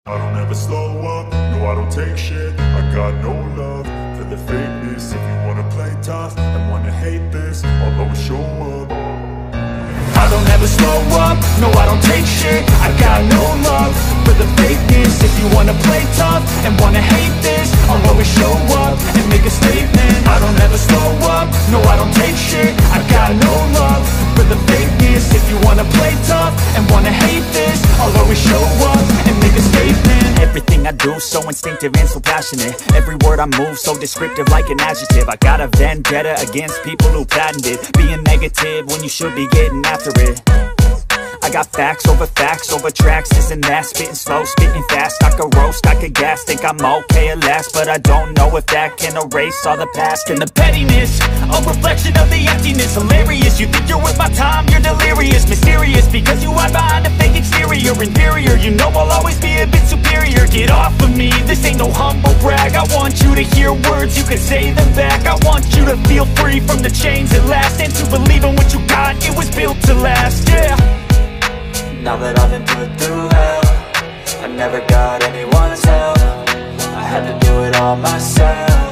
I don't ever slow up, no I don't take shit. I got no love for the fakeness. If you wanna play tough and wanna hate this, I'll always show up. I don't ever slow up, no I don't take shit. I got no love for the fakeness. If you wanna play tough and wanna hate this, I'll always show up and make a statement. I don't ever slow up, no I don't take shit. I got no love for the fakeness. If you wanna play tough and wanna hate this, I'll always show up and make a statement. Everything I do so instinctive and so passionate. Every word I move so descriptive like an adjective. I got a vendetta against people who patented being negative when you should be getting after it. I got facts over tracks, this and that. Spitting slow, spitting fast, I could roast, I could gas. Think I'm okay at last, but I don't know if that can erase all the past. And the pettiness, a reflection of the emptiness. Hilarious, you think you're worth my time, you're delirious. Mysterious, because you hide behind a fake exterior. Inferior, you know I'll always be a bit superior. Get off of me, this ain't no humble brag. I want you to hear words, you can say them back. I want you to feel free from the chains at last, and to believe in what you got, it was built to last, yeah. Now that I've been put through hell, I never got anyone's help. I had to do it all myself.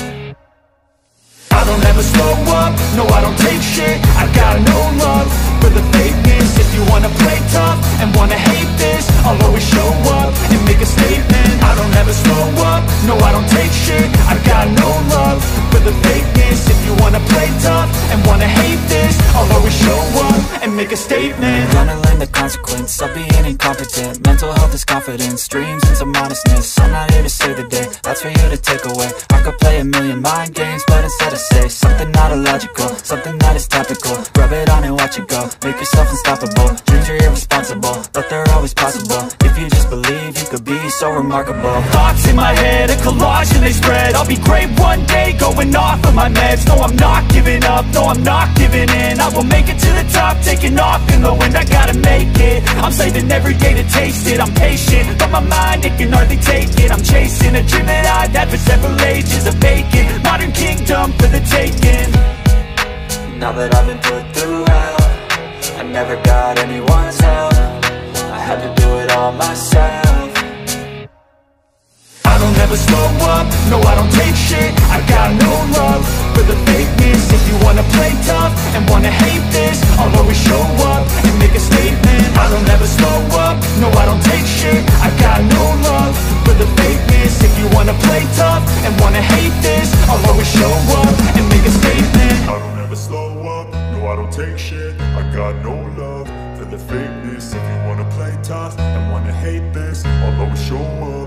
I don't ever slow up, no I don't take shit. I got no love for the fakeness. If you wanna play tough and wanna hate this, I'll always show up and make a statement. I don't ever slow up, no I don't take shit. I got no love for the fakeness. If you wanna play tough and wanna hate this, I'll always show up and make a statement. Gonna learn the consequence of being incompetent. Mental health is confidence, dreams and some honestness. I'm not here to save the day, that's for you to take away. I could play a million mind games, but instead I say something not illogical, something that is topical. Rub it on and watch it go, make yourself unstoppable. Dreams are irresponsible, but they're always possible. If you just believe, you could be so remarkable. Thoughts in my head, a collage and they spread. I'll be great one day, going off of my meds. No, I'm not giving up, no, I'm not giving in. I will make it to the top, taking off in the wind. I gotta make it, I'm saving every day to taste it. I'm patient, but my mind, it can hardly take it. I'm chasing a dream that I've had for several ages. A vacant, modern kingdom for the taking. Now that I've been put through hell, I never got anyone's help. I had to do it all myself. I don't ever slow up, no I don't take shit. I got no love for the fakeness. If you wanna play tough and wanna hate this, I'll always show up and make a statement. I don't ever slow up, no I don't take shit. I got no love for the fakeness. If you wanna play tough and wanna hate this, I'll always show up and make a statement. I don't ever slow up, no I don't take shit. I got no love for the fakeness. If you wanna play tough and wanna hate this, I'll always show up